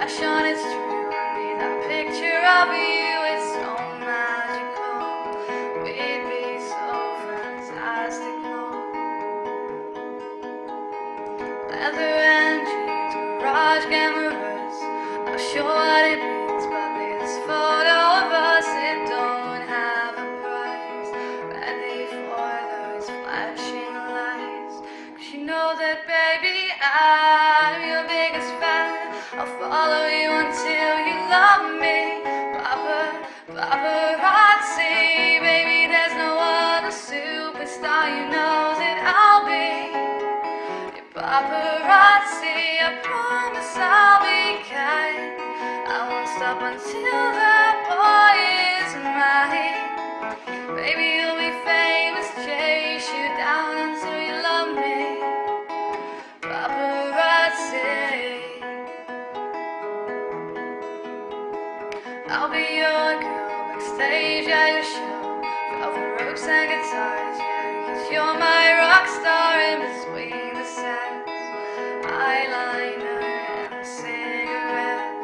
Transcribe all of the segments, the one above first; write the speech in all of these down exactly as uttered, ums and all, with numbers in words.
expression is true. Be that picture of you, it's so magical. We'd be so fantastical. Leather and jeans, garage cameras, not sure what it means, but this photo of us, it don't have a price. Ready for those flashing lights, 'cause you know that, baby, I'm your biggest fan. I'll follow you until you love me. Papa, paparazzi, baby, there's no other superstar. You know that I'll be your paparazzi. I promise I'll be kind. I won't stop until that boy is mine. Baby, you'll be famous, chase you down until you love me. Paparazzi. I'll be your girl backstage at your show. Velvet ropes and guitars, yeah, 'cause you're my rock star in between the sets. Eyeliner and cigarettes.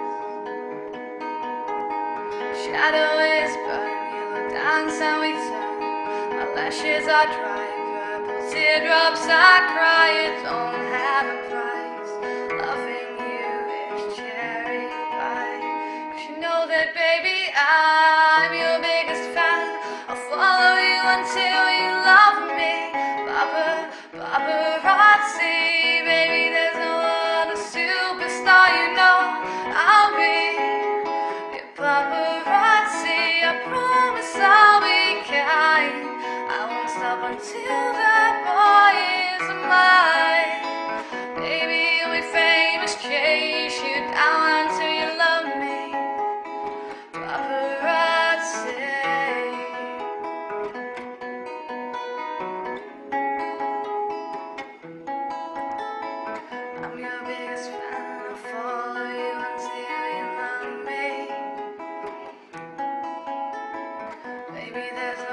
Shadow is burning, yellow dance and we turn. My lashes are dry, purple teardrops I cry. It don't have a price. Loving you is cherry pie. 'Cause you know that, baby, I'm your biggest fan. I'll follow you until you love me. Papa, paparazzi, baby, there's no other superstar. You know I'll be your paparazzi. I promise I'll be kind. I won't stop until that boy is mine. Baby, you'll be famous, chase you down until you love me. Paparazzi. I'm your biggest fan. I'll follow you until you love me. Baby, there's